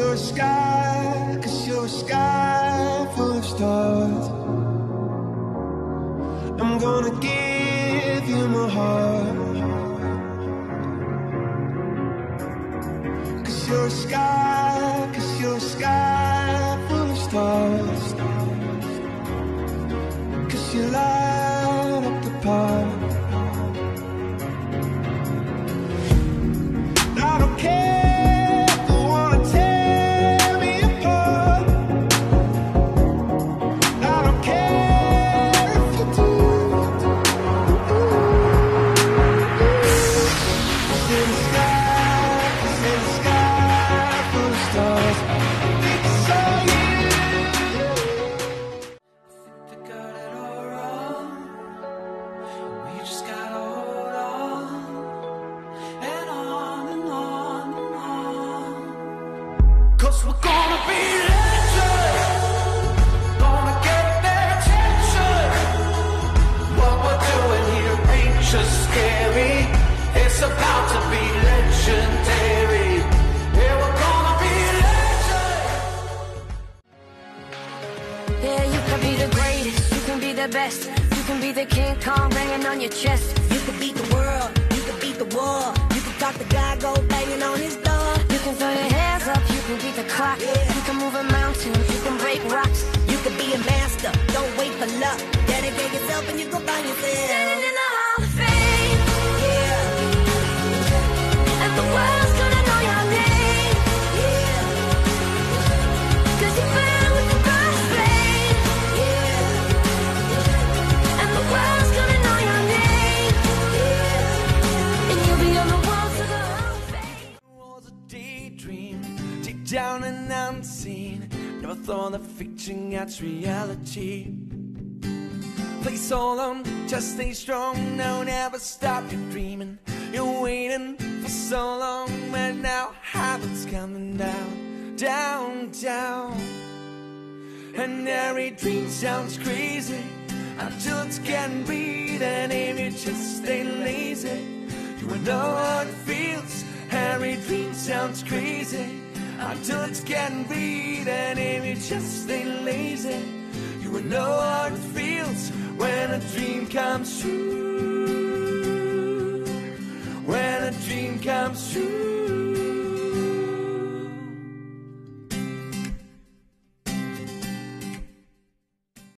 you're a sky, 'cause you're a sky full of stars. I'm gonna give you my heart, 'cause you're a sky, 'cause you're a sky full of stars. 'Cause you light up the park. I don't care if you wanna tear me apart. I don't care if you do. Cause in the sky full of stars, I think I saw you. I think they got it all wrong. We just gotta hold on and on and on and on. 'Cause we're gonna be legends, gonna get their attention. What we're doing here ain't just scary, it's about to be legendary. Yeah, we're gonna be legends. Yeah, you can be the greatest, you can be the best, you can be the King Kong banging on your chest. You can beat the world, you can beat the war. You can talk the guy, go banging on his door. You can throw your hands up, you can beat the clock. Yeah. You can move a mountain, you can break rocks. You can be a master, don't wait for luck. Dedicate yourself and you go find yourself. Standing in the Hall of Fame, Yeah, and the world's gonna know your name. yeah, 'Cause you burn with the bright flame, yeah, and the world's gonna know your name. yeah. And you'll be on the walls of the Hall of Fame. Was a daydream, deep down and unseen. Never thought of reaching out reality. Play so long, just stay strong. No, never stop your dreaming. You're waiting for so long, but now habits coming down, down, down. And every dream sounds crazy until it's getting real. And if you just stay lazy, you will know how it feels. Every dream sounds crazy until it's getting real. And if you just stay lazy, you will know how it feels when a dream comes true. When a dream comes true.